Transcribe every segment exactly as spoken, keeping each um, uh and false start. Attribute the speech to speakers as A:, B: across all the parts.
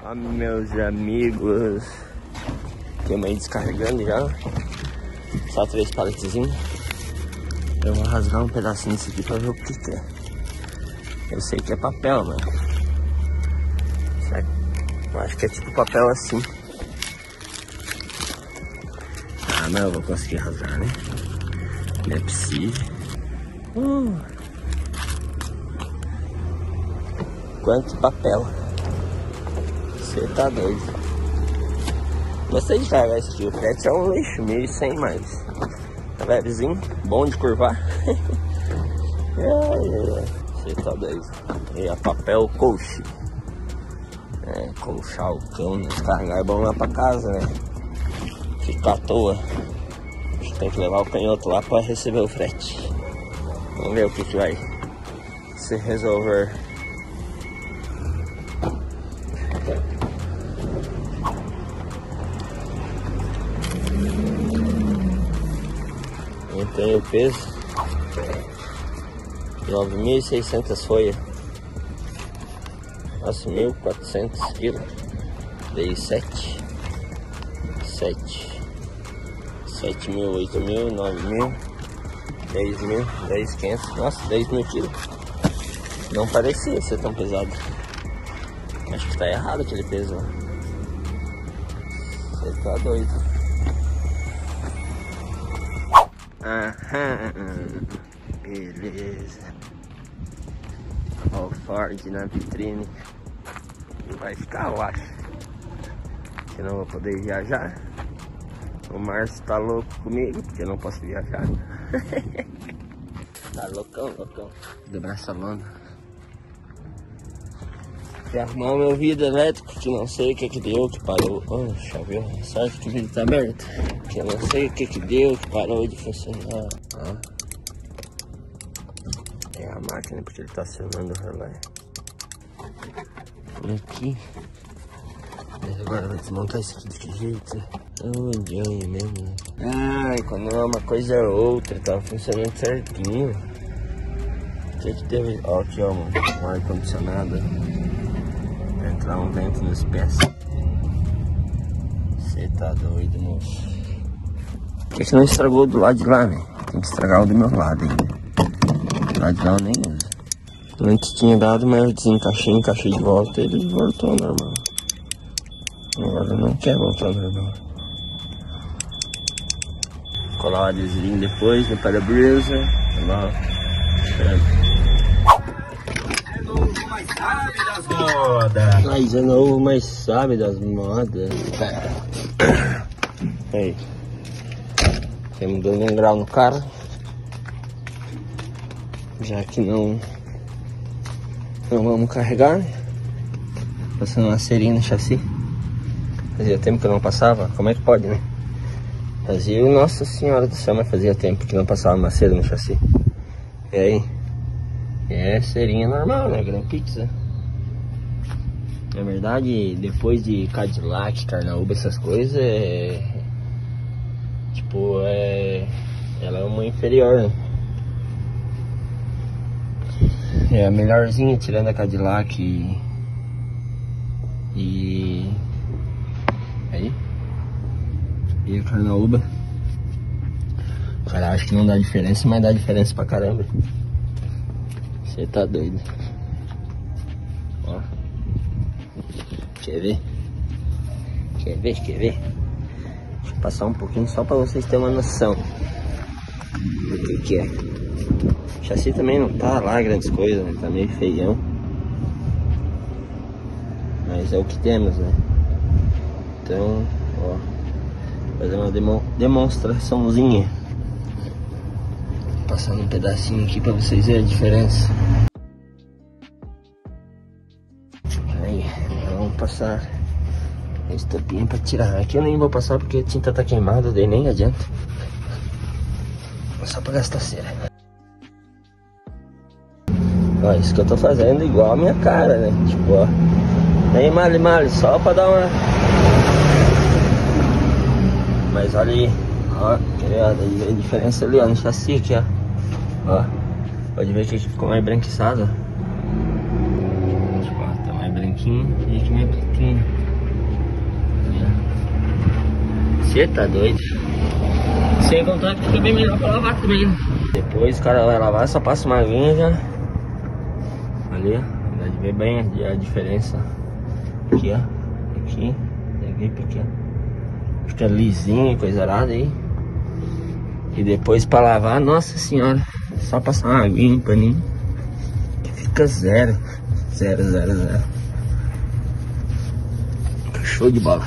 A: Ó, meus amigos, tem uma aí descarregando já. Só três paletezinhos. Eu vou rasgar um pedacinho disso aqui pra ver o que que é. Eu sei que é papel, mano. Eu acho que é tipo papel assim. Ah, mas eu vou conseguir rasgar, né? Não é possível. Uh. Quanto papel. Você tá doido. Gostei de carregar esse aqui. O frete é um lixo, mil e cem mais. Tá levezinho, bom de curvar. Você tá doido. E a papel coach. É, colchar o cão, descarregar é bom lá pra casa, né? Ficar à toa. A gente tem que levar o canhoto lá pra receber o frete. Vamos ver o que que vai se resolver. Eu tenho o peso nove mil e seiscentas folhas. Nossa, mil e quatrocentos quilos. Dei sete. sete. sete mil, oito mil, nove mil, dez mil, dez, quinhentos. Nossa, dez mil quilos. Não parecia ser tão pesado. Acho que tá errado aquele peso. Você tá doido. Aham. Beleza. Ó o Ford na vitrine. Vai ficar, eu acho. Que não vou poder viajar. O Márcio tá louco comigo, porque eu não posso viajar. Tá loucão, loucão. Dobrar essa lona. E arrumar o meu vidro elétrico, que não sei o que que deu, que parou. Oh, choveu. Sorte que o vidro tá aberto. Que eu não sei o que que deu, que parou de funcionar. Ó. É a máquina, porque ele tá acionando o relé. E aqui. Mas agora vai desmontar isso aqui de que jeito? É um engenho mesmo, né? Ai, quando é uma coisa é outra, tava funcionando certinho. O que que teve? Ó, aqui ó, mano, um ar condicionado. Vai entrar um vento nos pés. Você tá doido, moço. Por que que não estragou do lado de lá, né? Tem que estragar o do meu lado ainda. Do lado de lá eu nem uso. Antes tinha dado, mas eu desencaixei, encaixei de volta e ele voltou ao normal. Agora não quer voltar ao normal. Colar o adesivinho depois no para-brisa. Lá. É novo, mas sabe das modas. Mas é novo, mas sabe das modas. Aí. Temos dando um grau no carro. Já que não Não vamos carregar. Passando uma cerinha no chassi. Fazia tempo que eu não passava. Como é que pode, né? Fazia, nossa senhora do céu, mas fazia tempo que não passava uma cera no chassi. E aí? É cerinha normal, né? Gran Pizza. Na verdade, depois de Cadillac, Carnaúba, essas coisas, é... Tipo, é... Ela é uma inferior, né? É a melhorzinha, tirando a Cadillac e... E... Aí? E a Carnaúba. Cara, acho que não dá diferença, mas dá diferença pra caramba. Você tá doido. Ó. Quer ver? Quer ver? Quer ver? Deixa eu passar um pouquinho só pra vocês terem uma noção do que que é. O chassi também não tá lá grandes coisas, né? Tá meio feião. Mas é o que temos, né? Então, ó. Fazer uma demo, demonstraçãozinha. Passando um pedacinho aqui pra vocês verem a diferença. Aí, vamos passar a estopinha pra tirar. Aqui eu nem vou passar porque a tinta tá queimada, daí nem adianta. Só pra gastar cera. Ó, isso que eu tô fazendo igual a minha cara, né? Tipo, ó. Nem male male, só pra dar uma... Mas olha aí, ó, quer ver, ó, a diferença ali, ó, no chassi aqui, ó. Ó, pode ver que aqui ficou mais branquiçado. Tipo, ó, tá mais branquinho e aqui mais pretinho. Você tá doido. Sem contar que fica bem melhor pra lavar também, né? Depois o cara vai lavar, só passa uma aguinha já. Ali, ó. Dá de ver bem a diferença. Aqui, ó. Aqui. Aqui, aqui, ó. Fica lisinho, coisa arada aí. E depois pra lavar, nossa senhora. Só passar uma aguinha, um paninho. Que fica zero. Zero, zero, zero. Show de bola.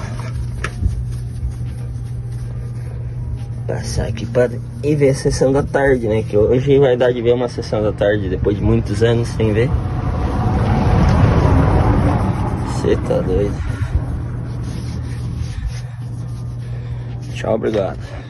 A: Passar aqui para ir ver a sessão da tarde, né? Que hoje vai dar de ver uma sessão da tarde depois de muitos anos sem ver. Você tá doido. Tchau, obrigado.